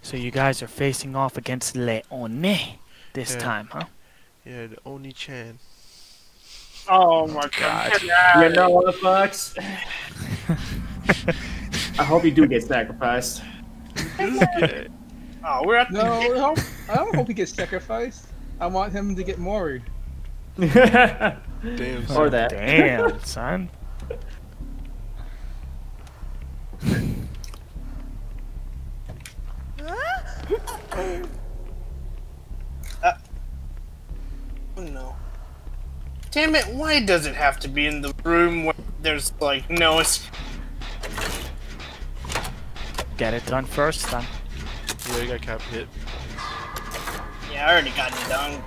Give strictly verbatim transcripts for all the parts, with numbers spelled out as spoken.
So you guys are facing off against Leone this Yeah. time, huh? Yeah, the Oni-chan. Oh my God. god. You know what, Fox? I hope you do get sacrificed. This guy. Oh, we're at the No, I don't, I don't hope he gets sacrificed. I want him to get moried. Damn, Or son. that. Damn, son. Uh, oh no. Damn it, why does it have to be in the room where there's like no es- Get it done first, then. Yeah, you got cap hit. Yeah, I already got it done.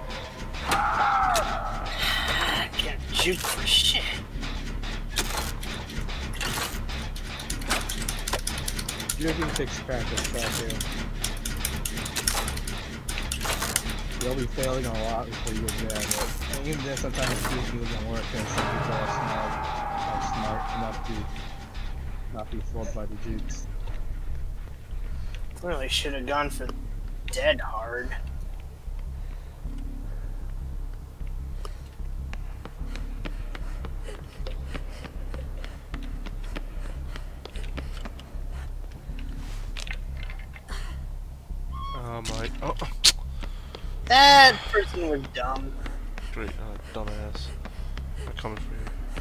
I can't shoot for shit. Drinking takes practice, thank you. You'll be failing a lot before you get good at it. And even then, sometimes it doesn't work, and some people are smart, are smart enough to not be fooled by the jukes. Really should have gone for dead hard. Oh my. Oh, That person was dumb. great. Uh, dumbass. I'm coming for you.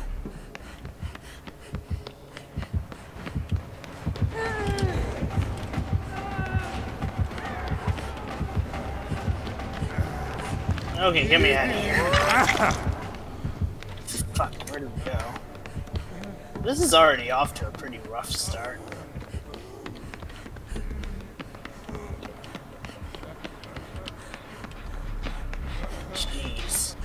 Okay, get me out of here. Fuck, where did we go? This is already off to a pretty rough start. Jeez.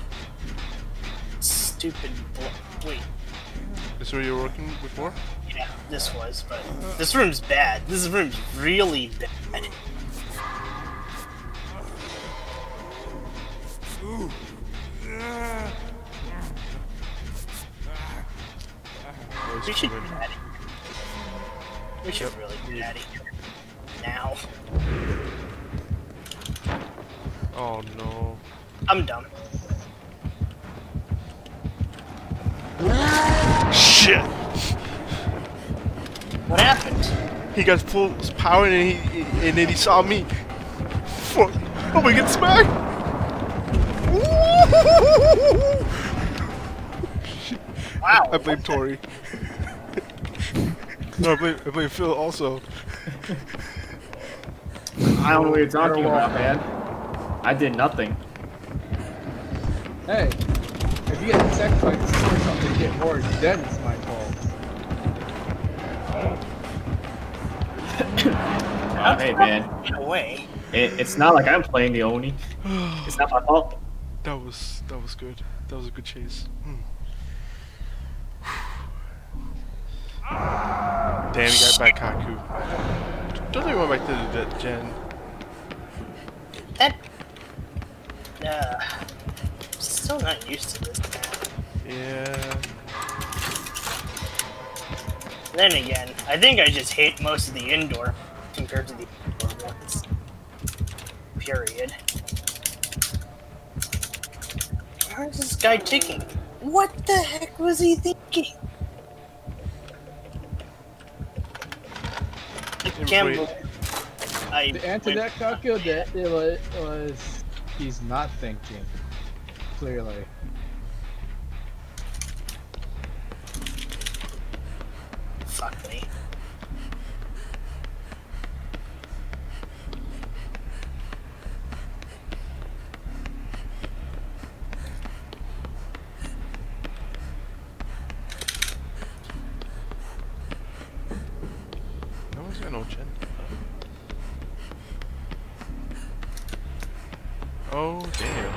Stupid blo- wait. This is where you were working before? Yeah, this was, but this room's bad. This room's really bad. Oh, We he's should coming. get out of here. We should really get out of here. Now. Oh no. I'm done. Shit! What happened? He got full power and he and then he saw me. Fuck! Oh, we get smacked! Wow. I blame Tori. No, I blame, I blame Phil also. I don't know what you're talking about, man. I did nothing. Hey, if you get sacrificed for something to get moried, then it's my fault. Uh, hey, man. Get away. It, it's not like I'm playing the Oni. It's not my fault. That was that was good. That was a good chase. Hmm. Damn, he got back Kaku. Don't they went back to the gen? That. Uh. Still not used to this map. Yeah. Then again, I think I just hate most of the indoor compared to the outdoor ones. Period. Where is this guy taking? What the heck was he thinking? I can't Wait. believe I The answer to that, Kakyo, that it was, was he's not thinking. Clearly. Fuck me. No one's got no gen. Oh damn.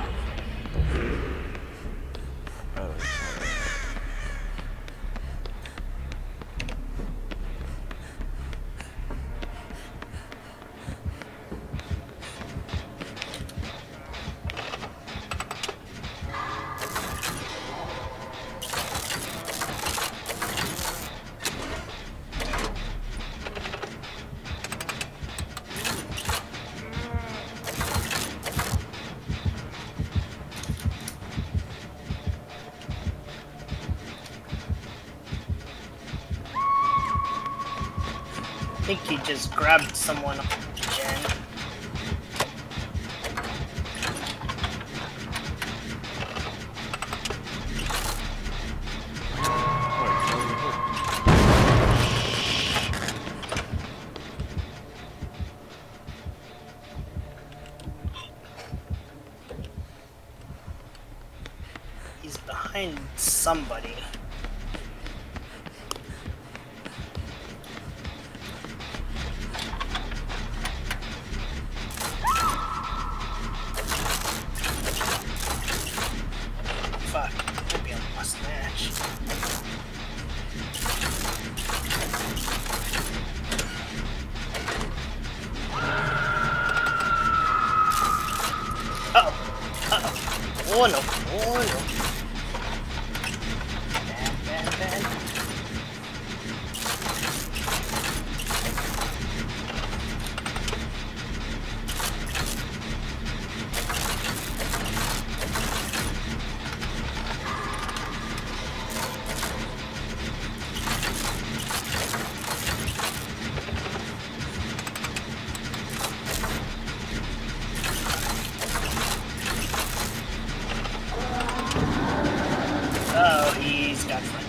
Oh. think he just grabbed someone on Jen. He's behind somebody. Fuck, might be a lost match. Uh-oh, uh-oh. Oh no, oh no. Bad, bad, bad. Oh, he's got friends.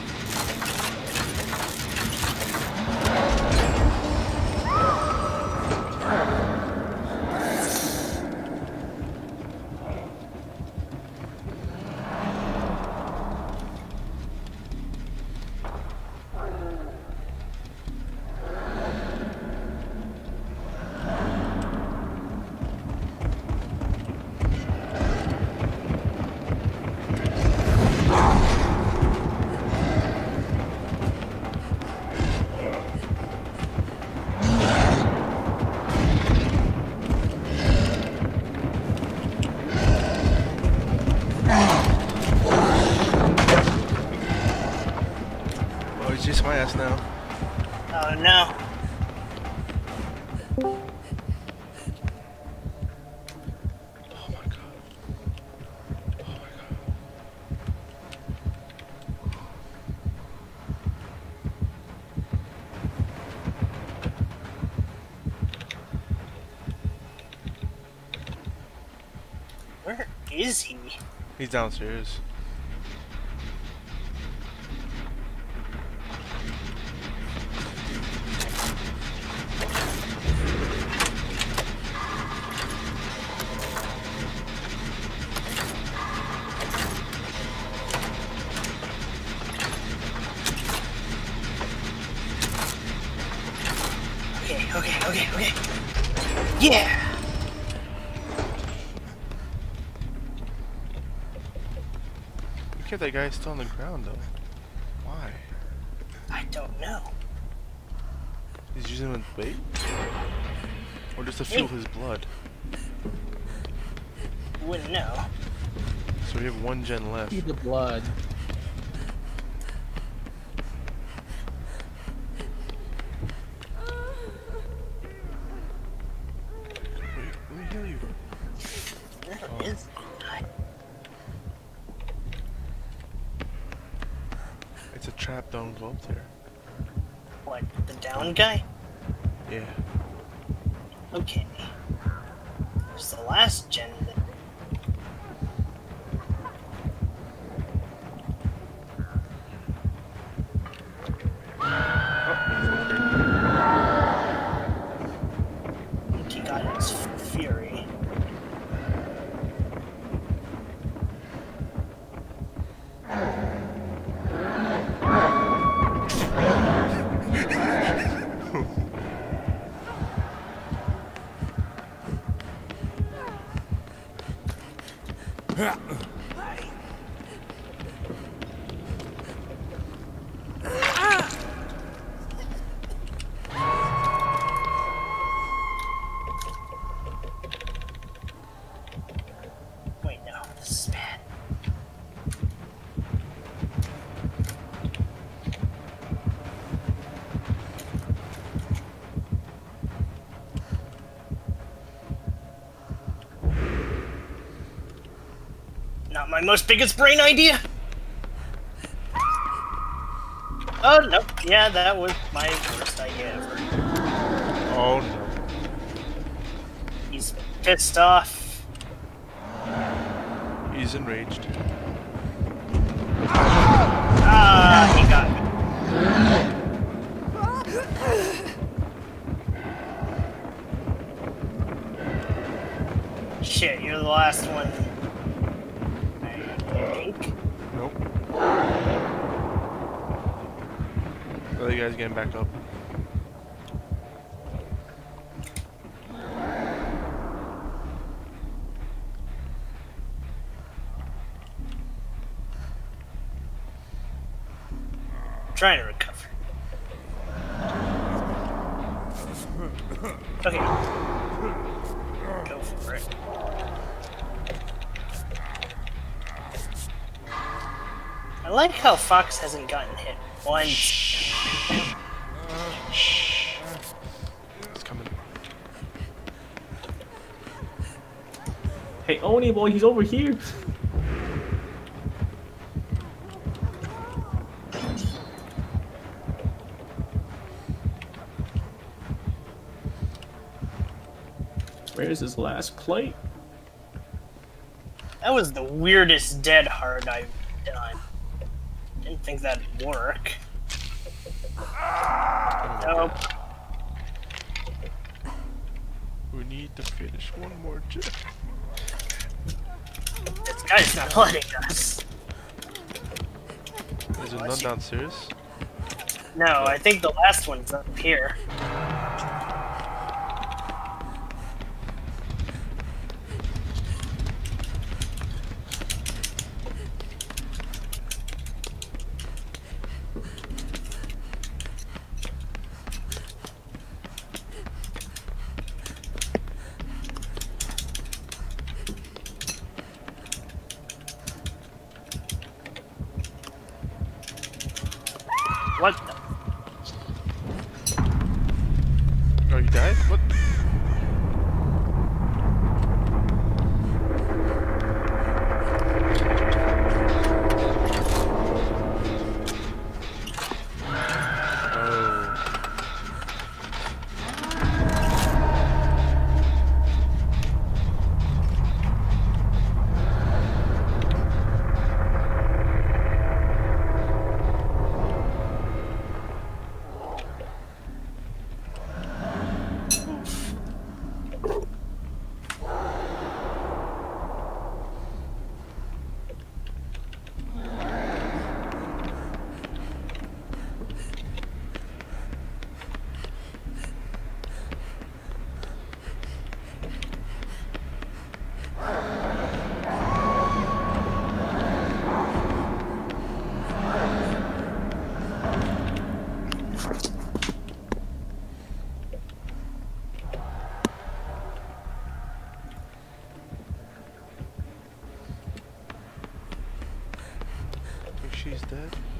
Oh, he's just my ass now. Oh no. Oh my god. Oh my god. Where is he? He's downstairs. Okay, okay, okay, okay. Yeah! Look at that guy still on the ground though. Why? I don't know. He's using him as bait? Or just to fuel his blood? Wouldn't know. So we have one gen left. See the blood. Wait, let me heal you. Where Oh. is I It's a trap, don't go up there. What, the down guy? Yeah. Okay. There's the last gen that Oh, motherfucker. I think he got his fury. Wait, no, this is bad. Not my most biggest brain idea. Oh no, yeah, that was my worst idea ever. pissed off. He's enraged. Ah, he got me. Shit, you're the last one. I think. Nope. The other guy's getting back up. Trying to recover. Okay. Go for it. I like how Fox hasn't gotten hit once. It's coming. Hey, Oni boy, he's over here. Where's his last plate? That was the weirdest dead hard I've done. Didn't think that'd work. Nope. We need to finish one more job. This guy's not letting us. Is there none downstairs? No, I think the last one's up here. What the? Oh, you died? What? She's dead.